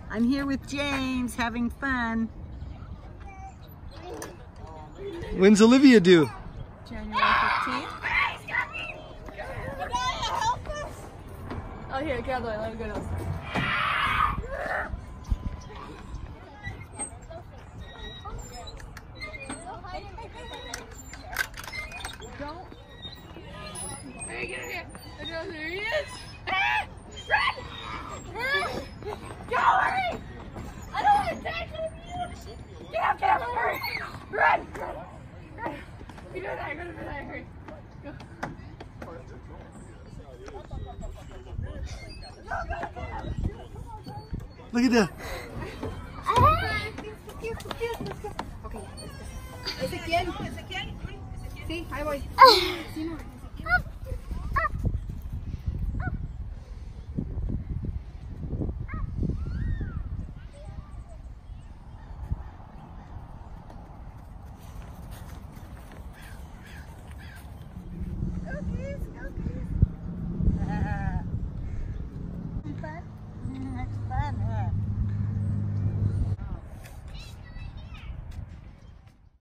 I'm here with James having fun. When's Olivia due? January 15th. Oh, here, get out of the way. Let me go to this side. Don't. Hey, get in here. There he is. Run! Run! Go, hurry! I don't want to die from you! Get up, hurry! Run! Run! You do that, hurry. Go. Look at that. Okay. Ezequiel. Sí, ahí voy.